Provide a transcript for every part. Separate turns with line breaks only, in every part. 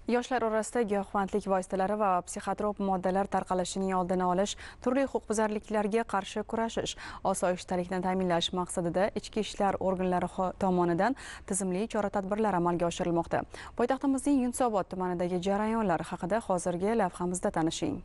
Yoshlar orasida giyohvandlik vositalari va psixotrop moddalar tarqalishining oldini olish, turli huquqbuzarliklarga qarshi kurashish, osoyishtalikni ta'minlash maqsadida ichki ishlar organlari tomonidan tizimli chora-tadbirlar amalga oshirilmoqda. Poytaxtimizning Yunusobod tumanidagi jarayonlar haqida hozirgi lavhamizda tanishing.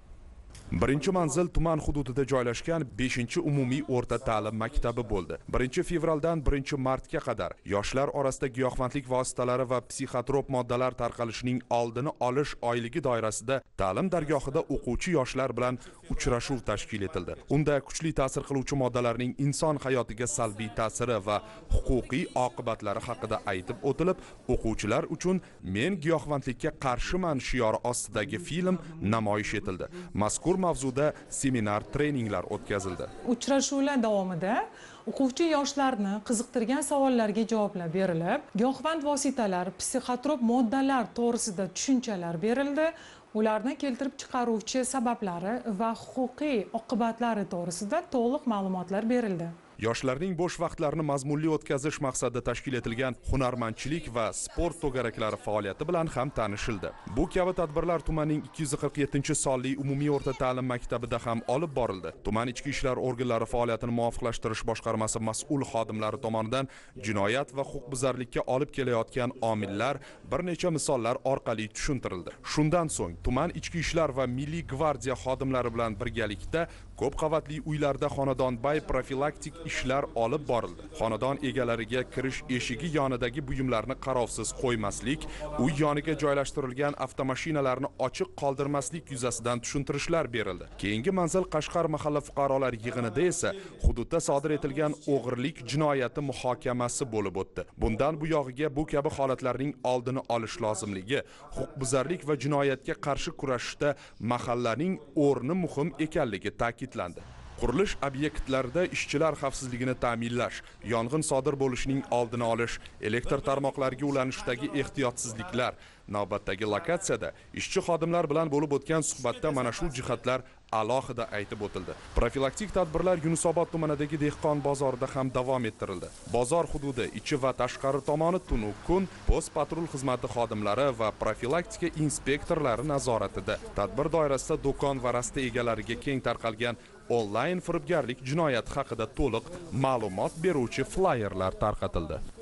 Birinchi manzil tuman hududida joylashgan 5-umumiy o'rta ta'lim maktabi bo'ldi. 1-fevraldan 1-martga qadar yoshlar orasida giyohvandlik vositalari va psixotrop moddalar tarqalishining oldini olish oyligi doirasida ta'lim dargohida o'quvchi yoshlar bilan uchrashuv tashkil etildi. Unda kuchli ta'sir qiluvchi moddalarning inson hayotiga salbiy ta'siri va huquqiy oqibatlari haqida aytib o'tilib, o'quvchilar uchun "Men giyohvandlikka qarshiman" shiori ostidagi film namoyish etildi. Mazkur mavzuda seminar treninglar o'tkazildi.
Uchrashuvlar davomida o'quvchi yoshlarni qiziqtirgan savollarga javoblar berilib, giyohvand vositalar, psixotrop moddalar to'g'risida tushunchalar berildi. Ularni keltirib chiqaruvchi sabablari va huquqiy oqibatlari to'g'risida to'liq ma'lumotlar berildi.
Yoshlarning bo'sh vaqtlarini mazmunli o'tkazish maqsadida tashkil etilgan hunarmandchilik va sport to'garaklari faoliyati bilan ham tanishildi. Bu kabi tadbirlar tumanning 247-sonli umumiy o'rta ta'lim maktabida ham olib borildi. Tuman ichki ishlar organlari faoliyatini muvofiqlashtirish boshqarmasi mas'ul xodimlari tomonidan jinoyat va huquqbuzarlikka olib kelayotgan omillar bir necha misollar orqali tushuntirildi. Shundan so'ng tuman ichki ishlar va milliy gvardiya xodimlari bilan birgalikda ko'p qavatli uylarda xonadonbay profilaktik ishlar olib borildi. Xonadon egalariga kirish eshigi yonidagi buyumlarni qarovsiz qo'ymaslik, uy yoniga joylashtirilgan avtomashinalarni ochiq qoldirmaslik yuzasidan tushuntirishlar berildi. Keyingi manzil Qashqar mahalla fuqarolar yig'inida esa hududda sodir etilgan o'g'irlik jinoyati muhokamasi bo'lib o'tdi. Bundan bu yog'iga bu kabi holatlarning oldini olish lozimligi, huquqbuzarlik va jinoyatga qarshi kurashishda mahallaning o'rni muhim ekanligi ta'kidlandi. Qurilish obyektlarida ishchilar xavfsizligini ta'minlash, yong'in sodir bo'lishining oldini olish, elektr tarmoqlariga ulanishdagi ehtiyotsizliklar, navbatdagi lokatsiyada ishchi xodimlar bilan bo'lib o'tgan suhbatda mana shu jihatlar alohida aytib o'tildi. Profilaktik tadbirlar Yunusobod tumanidagi dehqon bozorida ham davom ettirildi. Bozor hududi ichi va tashqari tomoni tunu kun post patrul xizmati xodimlari va profilaktika inspektorlari nazoratida. Tadbir doirasida do'kon va rasta egalariga keng tarqalgan onlayn firibgarlik jinoyati haqida to'liq ma'lumot beruvchi flayerlar tarqatildi.